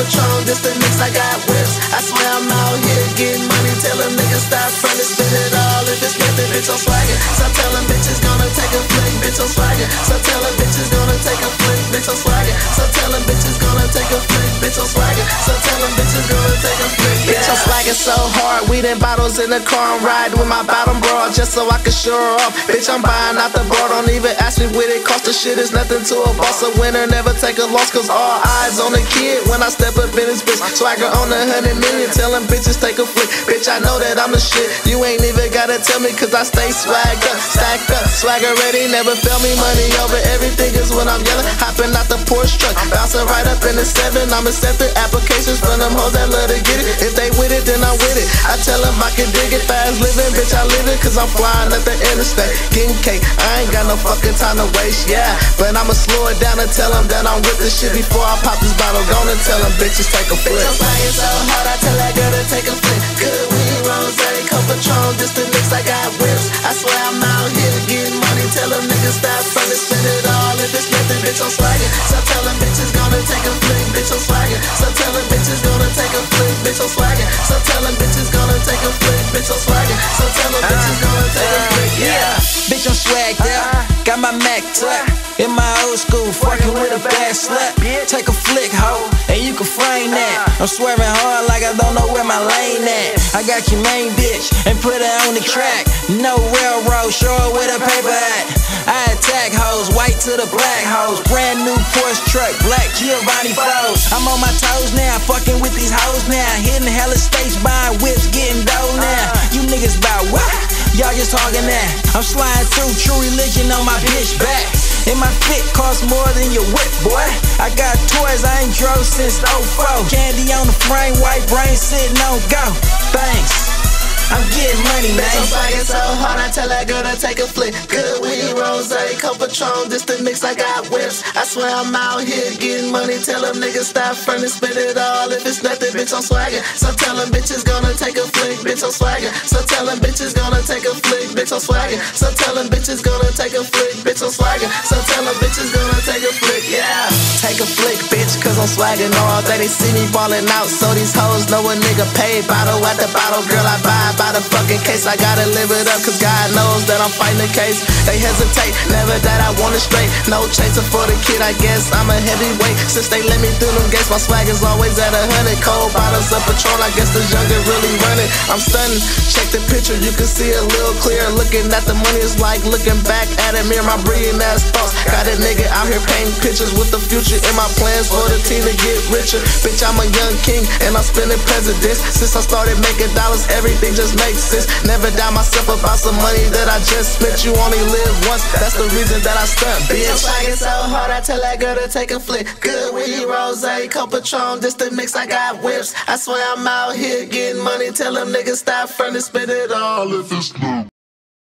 Patron, this the mix, I got whips. I swear I'm out here getting money. Tell them niggas stop frontin', spend it all. If it's nothing, bitch, I'm swaggin'. So tell them bitches gonna take a flick, bitch, I'm swaggin'. So tell them bitches gonna take a flick, bitch, I'm swaggin'. So tell them bitches gonna take a flick, bitch, I'm swaggin'. So tell them bitches gonna take a flick, bitch, I'm swaggin' so hard. Weed and bottles in the car, I'm riding with my bottom broad just so I can show her off. Bitch, I'm buying out the bar, don't even ask me what it cost. The shit is nothing to a boss. A winner never take a loss, cause all eyes on the kid when I step up in this bitch. Swagger on 100 million, tell them bitches take a flick. Bitch, I know that I'm the shit. You ain't even gotta tell me, cause I stay swagged up, stacked up, swagger ready, never feel me. Money over everything is when I'm yelling. Hopping out the Porsche truck, bouncing right up in the 7. I'm accepting applications from them hoes that love to get it. If they with it, then I'm with it. I tell them I can dig it. Fast living, bitch, I live it, cause I'm flying at the interstate. Getting cake, I ain't got no fucking time to waste, yeah. But I'ma slow it down and tell them that I'm with this shit before I pop this bottle. Gonna tell them bitches take a flick. Bitch, I'm flying so hard, I tell that girl to take a flick. Good weed, rose, cold Patron, this the mix, I got whips. I swear I'm out here getting money. Tell them niggas stop frontin', spend it all. If it's nothing, bitch, I'm swaggin'. So tell them bitches gonna take a flick, bitch, I'm swaggin'. So tell them bitches gonna take a flick, bitch, I'm swaggin'. So tell them bitches gonna take a flick, bitch, I'm swaggin'. So tell them bitches gonna take a flick, yeah. Bitch, I'm swagged out, got my Mac tuck. In my old school, fucking with a bad slut. Take a flick, ho, and you can frame that. I'm swearing hard like I don't know where my lane at. I got your main bitch and put her on the track. No railroad, show her with a paper hat. I attack hoes, white to the black hoes. Brand new Porsche truck, black Giovanni Foes. I'm on my toes now, fucking with these hoes now. Hitting hella states, buying whips, getting dough now. You niggas bout what? Y'all just talking that. I'm sliding through True Religion on my bitch back. And my fit costs more than your whip, boy. I got toys I ain't drove since '04. Candy on the frame, white brain sitting on go. Thanks. I'm getting money, man. Bitch, I'm swaggin' so hard, I tell that girl to take a flick. Good weed, rose, cold Patron, this the mix, I got whips. I swear I'm out here getting money. Tell them niggas stop frontin', spend it all. If it's nothing, bitch, I'm swaggin'. So tell them bitches gonna take a flick, bitch, I'm swaggin'. So tell them bitches gonna take a flick, bitch, I'm swaggin'. So tell them bitches gonna take a flick, bitch, I'm swaggin'. So tell them bitches gonna take a flick, yeah. Take a flick, bitch, cause I'm swaggin' all day. They see me ballin' out, so these hoes know a nigga paid. Bottle at the bottle, girl, I buy by the fucking case. I gotta live it up, cause God knows that I'm fighting the case. They hesitate, never that I want it straight. No chaser for the kid, I guess I'm a heavyweight. Since they let me through them gates, my swag is always at 100. Cold bottles of Patron, I guess the younger really run it. I'm stunning, check the picture, you can see a little clear. Looking at the money is like looking back at a mirror. My brilliant ass thoughts got a nigga out here painting pictures with the future in my plans for the team to get richer. Bitch, I'm a young king and I'm spending presidents. Since I started making dollars, everything just makes sense. Never doubt myself about some money that I just spent. You only live once, that's the reason that I stunt, bitch. I'm swaggin' so hard, I tell that girl to take a flick. Good weed, rose, cold Patron, this the mix, I got whips. I swear I'm out here getting money. Tell them niggas stop frontin', spend it all if it's new.